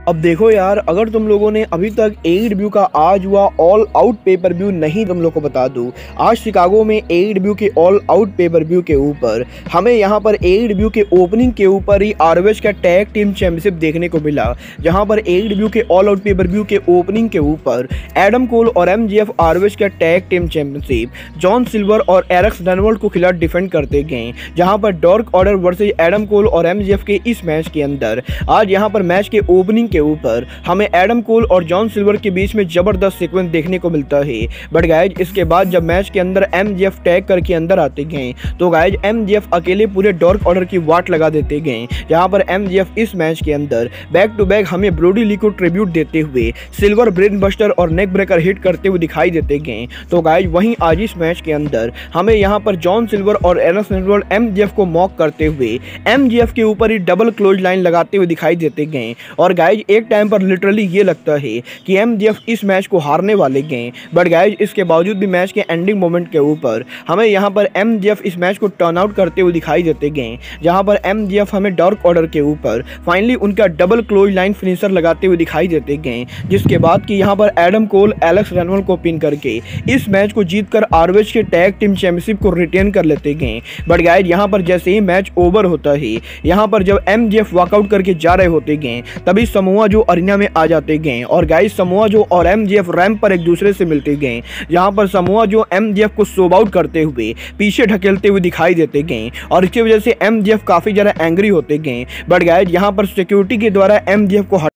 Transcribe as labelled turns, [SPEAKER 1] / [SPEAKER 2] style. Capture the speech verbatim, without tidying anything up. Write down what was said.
[SPEAKER 1] अब देखो यार, अगर तुम लोगों ने अभी तक एडब्ल्यू का आज हुआ ऑल आउट पेपर व्यू नहीं, तुम लोग को बता दूं, आज शिकागो में एडब्ल्यू के ऑल आउट पेपर व्यू के ऊपर हमें यहां पर एडब्ल्यू के ओपनिंग के ऊपर ही आरओएच का टैग टीम चैंपियनशिप देखने को मिला। जहां पर एडब्ल्यू के ऑल आउट पेपर व्यू के ओपनिंग के ऊपर एडम कोल और एमजेएफ आरओएच का tag team championship John Silver और एरिक डनवल्ड को खिलाफ डिफेंड करते गए। जहां पर dark order versus Adam Cole और एमजेएफ के इस मैच के अंदर आज यहां पर मैच के ओपनिंग के ऊपर हमें एडम कोल और जॉन सिल्वर के बीच में जबरदस्त सीक्वेंस देखने को मिलता है। बट गाइज इसके बाद जब मैच के अंदर एमजेएफ टैग करके अंदर आते गए तो गाइज एमजेएफ अकेले पूरे डार्क ऑर्डर की वाट लगा देते गए। जहां पर एमजेएफ इस मैच के अंदर बैक टू बैक हमें ब्रोडी ली को ट्रिब्यूट देते हुए सिल्वर ब्रेन बस्टर और नेक ब्रेकर हिट करते हुए दिखाई देते गए। तो गाइज वहीं आज इस मैच के अंदर हमें यहां पर जॉन सिल्वर और एरिक डनवल्ड एमजेएफ को मॉक करते हुए एमजेएफ के ऊपर ही डबल क्लोज लाइन लगाते हुए दिखाई देते गए। और गाइज एक टाइम पर लिटरली ये लगता है कि एमजेएफ इस मैच को हारने वाले गए। बट गाइज इसके बावजूद भी मैच के एंडिंग मोमेंट के ऊपर हमें यहां पर एमजेएफ इस मैच को टर्न आउट करते हुए दिखाई देते गए। जहां पर एमजेएफ हमें डार्क ऑर्डर के ऊपर फाइनली उनका डबल क्लोज लाइन फिनिशर लगाते हुए दिखाई देते गए। जिसके बाद कि यहां पर एडम कोल एलेक्स डनवल्ड को पिन करके इस मैच को जीतकर आरओएच के टैग टीम चैंपियनशिप को रिटेन कर लेते गए। बट गाइज यहां पर जैसे ही मैच ओवर होता है, यहां पर जब एमजेएफ वॉकआउट करके जा रहे होते गए तभी समोआ जो अरीना में आ जाते गए। और गाइस समोआ जो और एमजेएफ रैंप पर एक दूसरे से मिलते गए। जहां पर समोआ जो एमजेएफ को सोब आउट करते हुए पीछे ढकेलते हुए दिखाई देते गए और इसकी वजह से एमजेएफ काफी ज्यादा एंग्री होते गए। बट गाइस यहां पर सिक्योरिटी के द्वारा एमजेएफ को